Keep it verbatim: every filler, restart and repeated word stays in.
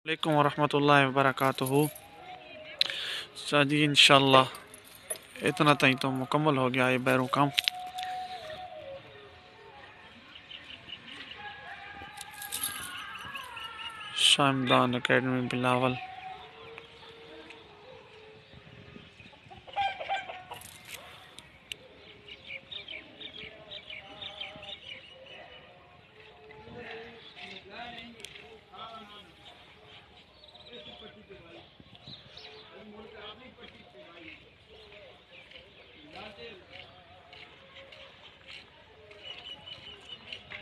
अलैकुम वरहमतुल्लाहि वबरकातुहू। जी इंशाल्लाह इतना ताई तो मुकम्मल हो गया ये बैरू काम। शामदान एकेडमी बिलावल।